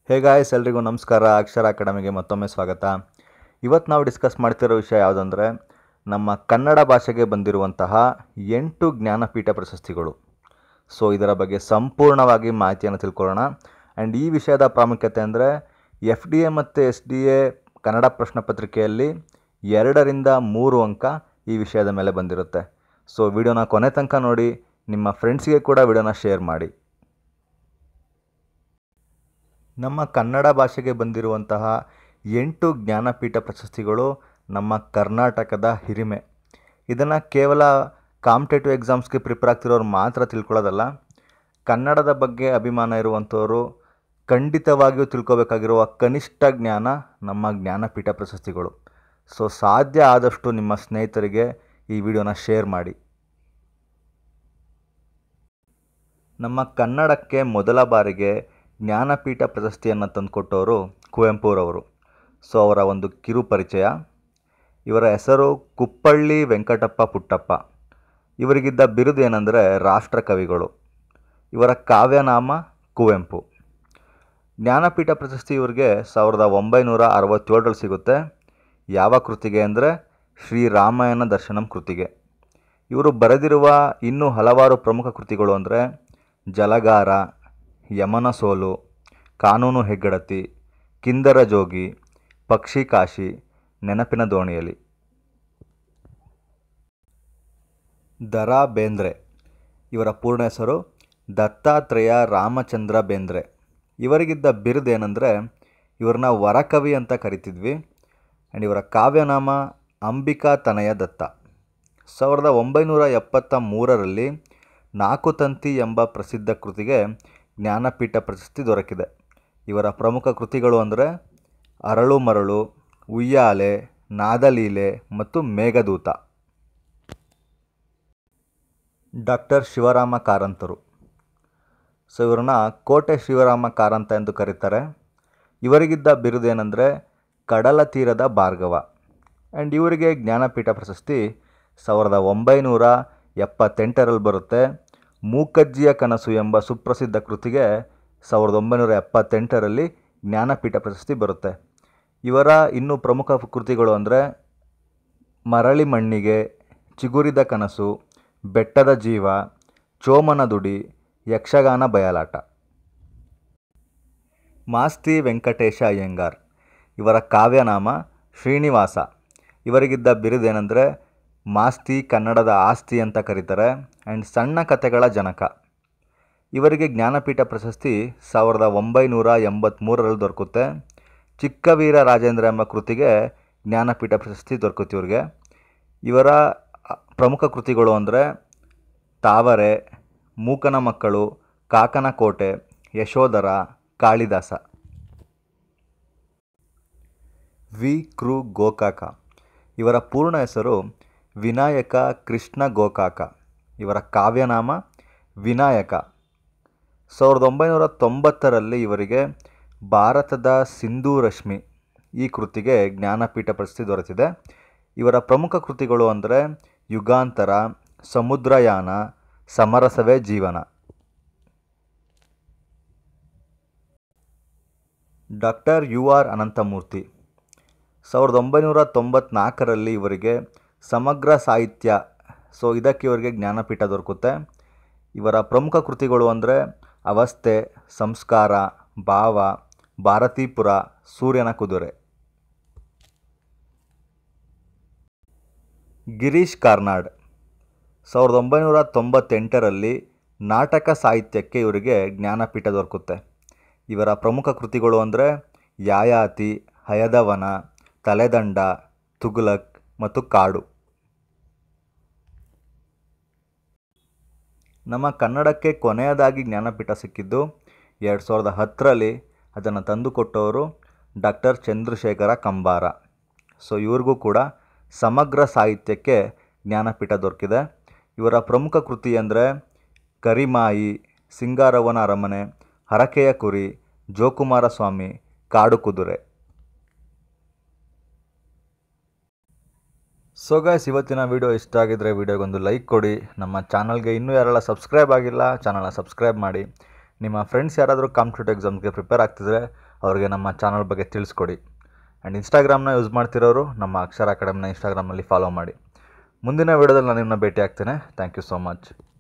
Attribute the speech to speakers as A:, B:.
A: Hey guys, ಎಲ್ರಿಗೂ ನಮಸ್ಕಾರ. ಅಕ್ಷರ ಅಕಾಡೆಮಿಗೆ ಮತ್ತೊಮ್ಮೆ ಸ್ವಾಗತ. ಇವತ್ತು ನಾವು ಡಿಸ್ಕಸ್ ಮಾಡ್ತಿರೋ ವಿಷಯ ಯಾವುದಂದರೆ ನಮ್ಮ ಕನ್ನಡ ಭಾಷೆಗೆ ಬಂದಿರುವಂತಹ 8 ಜ್ಞಾನಪೀಠ ಪ್ರಶಸ್ತಿಗಳು. ಸೊ ಇದರ ಬಗ್ಗೆ ಸಂಪೂರ್ಣವಾಗಿ ಮಾಹಿತಿಯನ್ನು ತಿಳ್ಕೊಳ್ಳೋಣ. ಆ್ಯಂಡ್ ಈ ವಿಷಯದ ಪ್ರಾಮುಖ್ಯತೆ ಅಂದರೆ FDA ಮತ್ತು SDA ಕನ್ನಡ ಪ್ರಶ್ನೆ ಪತ್ರಿಕೆಯಲ್ಲಿ 2ರಿಂದ 3 ಅಂಕ ಈ ವಿಷಯದ ಮೇಲೆ ಬಂದಿರುತ್ತೆ. ಸೊ ವಿಡಿಯೋನ ಕೊನೆ ತನಕ ನೋಡಿ, ನಿಮ್ಮ ಫ್ರೆಂಡ್ಸ್ಗೆ ಕೂಡ ವಿಡಿಯೋನ ಶೇರ್ ಮಾಡಿ. ನಮ್ಮ ಕನ್ನಡ ಭಾಷೆಗೆ ಬಂದಿರುವಂತಹ 8 ಜ್ಞಾನಪೀಠ ಪ್ರಶಸ್ತಿಗಳು ನಮ್ಮ ಕರ್ನಾಟಕದ ಹಿರಿಮೆ. ಇದನ್ನು ಕೇವಲ ಕಾಂಪಿಟೇಟಿವ್ ಎಕ್ಸಾಮ್ಸ್ಗೆ ಪ್ರಿಪೇರ್ ಆಗ್ತಿರೋರು ಮಾತ್ರ ತಿಳ್ಕೊಳ್ಳೋದಲ್ಲ, ಕನ್ನಡದ ಬಗ್ಗೆ ಅಭಿಮಾನ ಇರುವಂಥವರು ಖಂಡಿತವಾಗಿಯೂ ತಿಳ್ಕೊಬೇಕಾಗಿರುವ ಕನಿಷ್ಠ ಜ್ಞಾನ ನಮ್ಮ ಜ್ಞಾನಪೀಠ ಪ್ರಶಸ್ತಿಗಳು. ಸೊ ಸಾಧ್ಯ ಆದಷ್ಟು ನಿಮ್ಮ ಸ್ನೇಹಿತರಿಗೆ ಈ ವಿಡಿಯೋನ ಶೇರ್ ಮಾಡಿ. ನಮ್ಮ ಕನ್ನಡಕ್ಕೆ ಮೊದಲ ಬಾರಿಗೆ ಜ್ಞಾನಪೀಠ ಪ್ರಶಸ್ತಿಯನ್ನು ತಂದುಕೊಟ್ಟವರು ಕುವೆಂಪುರವರು. ಸೊ ಅವರ ಒಂದು ಕಿರು ಪರಿಚಯ. ಇವರ ಹೆಸರು ಕುಪ್ಪಳ್ಳಿ ವೆಂಕಟಪ್ಪ ಪುಟ್ಟಪ್ಪ. ಇವರಿಗಿದ್ದ ಬಿರುದು ಏನಂದರೆ ರಾಷ್ಟ್ರಕವಿಗಳು. ಇವರ ಕಾವ್ಯನಾಮ ಕುವೆಂಪು. ಜ್ಞಾನಪೀಠ ಪ್ರಶಸ್ತಿ ಇವರಿಗೆ 1967ರಲ್ಲಿ ಸಿಗುತ್ತೆ. ಯಾವ ಕೃತಿಗೆ ಅಂದರೆ ಶ್ರೀರಾಮಾಯಣ ದರ್ಶನಂ ಕೃತಿಗೆ. ಇವರು ಬರೆದಿರುವ ಇನ್ನೂ ಹಲವಾರು ಪ್ರಮುಖ ಕೃತಿಗಳು ಅಂದರೆ ಜಲಗಾರ, ಯಮನ ಸೋಲು, ಕಾನೂನು ಹೆಗ್ಗಡತಿ, ಕಿಂದರ ಜೋಗಿ, ಪಕ್ಷಿ ಕಾಶಿ, ನೆನಪಿನ ದೋಣಿಯಲ್ಲಿ. ದ.ರಾ. ಬೇಂದ್ರೆ. ಇವರ ಪೂರ್ಣ ಹೆಸರು ದತ್ತಾತ್ರೇಯ ರಾಮಚಂದ್ರ ಬೇಂದ್ರೆ. ಇವರಿಗಿದ್ದ ಬಿರುದು ಏನಂದರೆ ಇವ್ರನ್ನ ವರಕವಿ ಅಂತ ಕರಿತಿದ್ವಿ. ಆ್ಯಂಡ್ ಇವರ ಕಾವ್ಯನಾಮ ಅಂಬಿಕಾ ತನಯ ದತ್ತ. 1973ರಲ್ಲಿ 4 ತಂತಿ ಎಂಬ ಪ್ರಸಿದ್ಧ ಕೃತಿಗೆ ಜ್ಞಾನಪೀಠ ಪ್ರಶಸ್ತಿ ದೊರಕಿದೆ. ಇವರ ಪ್ರಮುಖ ಕೃತಿಗಳು ಅಂದರೆ ಅರಳು ಮರಳು, ಉಯ್ಯಾಲೆ, ನಾದಲೀಲೆ ಮತ್ತು ಮೇಘದೂತ. ಡಾಕ್ಟರ್ ಶಿವರಾಮ ಕಾರಂತರು. ಸೊ ಇವ್ರನ್ನ ಕೋಟೆ ಶಿವರಾಮ ಕಾರಂತ ಎಂದು ಕರೀತಾರೆ. ಇವರಿಗಿದ್ದ ಬಿರುದು ಏನಂದರೆ ಕಡಲ ತೀರದ ಭಾರ್ಗವ. ಆ್ಯಂಡ್ ಇವರಿಗೆ ಜ್ಞಾನಪೀಠ ಪ್ರಶಸ್ತಿ 1978ರಲ್ಲಿ ಬರುತ್ತೆ. ಮೂಕಜ್ಜಿಯ ಕನಸು ಎಂಬ ಸುಪ್ರಸಿದ್ಧ ಕೃತಿಗೆ 1978ರಲ್ಲಿ ಜ್ಞಾನಪೀಠ ಪ್ರಶಸ್ತಿ ಬರುತ್ತೆ. ಇವರ ಇನ್ನೂ ಪ್ರಮುಖ ಕೃತಿಗಳು ಅಂದರೆ ಮರಳಿ ಮಣ್ಣಿಗೆ, ಚಿಗುರಿದ ಕನಸು, ಬೆಟ್ಟದ ಜೀವ, ಚೋಮನ ದುಡಿ, ಯಕ್ಷಗಾನ ಬಯಲಾಟ. ಮಾಸ್ತಿ ವೆಂಕಟೇಶ ಅಯ್ಯಂಗಾರ್. ಇವರ ಕಾವ್ಯನಾಮ ಶ್ರೀನಿವಾಸ. ಇವರಿಗಿದ್ದ ಬಿರುದೇನೆಂದರೆ ಮಾಸ್ತಿ ಕನ್ನಡದ ಆಸ್ತಿ ಅಂತ ಕರೀತಾರೆ. ಆ್ಯಂಡ್ ಸಣ್ಣ ಕಥೆಗಳ ಜನಕ. ಇವರಿಗೆ ಜ್ಞಾನಪೀಠ ಪ್ರಶಸ್ತಿ 1983ರಲ್ಲಿ ದೊರಕುತ್ತೆ. ಚಿಕ್ಕವೀರ ರಾಜೇಂದ್ರ ಎಂಬ ಕೃತಿಗೆ ಜ್ಞಾನಪೀಠ ಪ್ರಶಸ್ತಿ ದೊರಕುತ್ತೆ ಇವ್ರಿಗೆ. ಇವರ ಪ್ರಮುಖ ಕೃತಿಗಳು ಅಂದರೆ ತಾವರೆ, ಮೂಕನ ಮಕ್ಕಳು, ಕಾಕನ ಕೋಟೆ, ಯಶೋಧರ, ಕಾಳಿದಾಸ. ವಿ. ಕೃ. ಗೋಕಾಕ. ಇವರ ಪೂರ್ಣ ಹೆಸರು ವಿನಾಯಕ ಕೃಷ್ಣ ಗೋಕಾಕ. ಇವರ ಕಾವ್ಯನಾಮ ವಿನಾಯಕ. 1990ರಲ್ಲಿ ಇವರಿಗೆ ಭಾರತದ ಸಿಂಧೂ ರಶ್ಮಿ ಈ ಕೃತಿಗೆ ಜ್ಞಾನಪೀಠ ಪ್ರಶಸ್ತಿ ದೊರೆತಿದೆ. ಇವರ ಪ್ರಮುಖ ಕೃತಿಗಳು ಅಂದರೆ ಯುಗಾಂತರ, ಸಮುದ್ರಯಾನ, ಸಮರಸವೇ ಜೀವನ. Doctor U.R. ಅನಂತಮೂರ್ತಿ. 1994ರಲ್ಲಿ ಇವರಿಗೆ ಸಮಗ್ರ ಸಾಹಿತ್ಯ, ಸೊ ಇದಕ್ಕೆ ಇವರಿಗೆ ಜ್ಞಾನಪೀಠ ದೊರಕುತ್ತೆ. ಇವರ ಪ್ರಮುಖ ಕೃತಿಗಳು ಅಂದರೆ ಅವಸ್ಥೆ, ಸಂಸ್ಕಾರ, ಭಾವ, ಭಾರತೀಪುರ, ಸೂರ್ಯನ ಕುದುರೆ. ಗಿರೀಶ್ ಕಾರ್ನಾಡ್. 1998ರಲ್ಲಿ ನಾಟಕ ಸಾಹಿತ್ಯಕ್ಕೆ ಇವರಿಗೆ ಜ್ಞಾನಪೀಠ ದೊರಕುತ್ತೆ. ಇವರ ಪ್ರಮುಖ ಕೃತಿಗಳು ಅಂದರೆ ಯಾಯಾತಿ, ಹಯದವನ, ತಲೆದಂಡ, ತುಘಲಕ್ ಮತ್ತು ಕಾಡು. ನಮ್ಮ ಕನ್ನಡಕ್ಕೆ ಕೊನೆಯದಾಗಿ ಜ್ಞಾನಪೀಠ ಸಿಕ್ಕಿದ್ದು 2010ರಲ್ಲಿ. ಅದನ್ನು ತಂದುಕೊಟ್ಟವರು ಡಾಕ್ಟರ್ ಚಂದ್ರಶೇಖರ ಕಂಬಾರ. ಸೊ ಇವ್ರಿಗೂ ಕೂಡ ಸಮಗ್ರ ಸಾಹಿತ್ಯಕ್ಕೆ ಜ್ಞಾನಪೀಠ ದೊರಕಿದೆ. ಇವರ ಪ್ರಮುಖ ಕೃತಿ ಅಂದರೆ ಕರಿಮಾಯಿ, ಸಿಂಗಾರವ್ವನ ಅರಮನೆ, ಹರಕೆಯ ಕುರಿ, ಜೋಕುಮಾರ ಸ್ವಾಮಿ, ಕಾಡು ಕುದುರೆ. ಸೊ ಗೈಸ್, ಇವತ್ತಿನ ವಿಡಿಯೋ ಇಷ್ಟ ಆಗಿದ್ದರೆ ವಿಡಿಯೋಗೊಂದು ಲೈಕ್ ಕೊಡಿ. ನಮ್ಮ ಚಾನಲ್ಗೆ ಇನ್ನೂ ಯಾರೆಲ್ಲ ಸಬ್ಸ್ಕ್ರೈಬ್ ಆಗಿಲ್ಲ ಚಾನಲ್ನ ಸಬ್ಸ್ಕ್ರೈಬ್ ಮಾಡಿ. ನಿಮ್ಮ ಫ್ರೆಂಡ್ಸ್ ಯಾರಾದರೂ ಕಾಂಪಿಟೇಟಿವ್ ಎಕ್ಸಾಮ್ಗೆ ಪ್ರಿಪೇರ್ ಆಗ್ತಿದ್ರೆ ಅವ್ರಿಗೆ ನಮ್ಮ ಚಾನಲ್ ಬಗ್ಗೆ ತಿಳಿಸ್ಕೊಡಿ. ಆ್ಯಂಡ್ ಇನ್ಸ್ಟಾಗ್ರಾಮ್ನ ಯೂಸ್ ಮಾಡ್ತಿರೋರು ನಮ್ಮ ಅಕ್ಷರ ಅಕಾಡೆಮಿನ ಇನ್ಸ್ಟಾಗ್ರಾಮ್ನಲ್ಲಿ ಫಾಲೋ ಮಾಡಿ. ಮುಂದಿನ ವಿಡಿಯೋದಲ್ಲಿ ನಾನು ನಿಮ್ಮನ್ನ ಭೇಟಿ ಆಗ್ತೇನೆ. Thank you so much.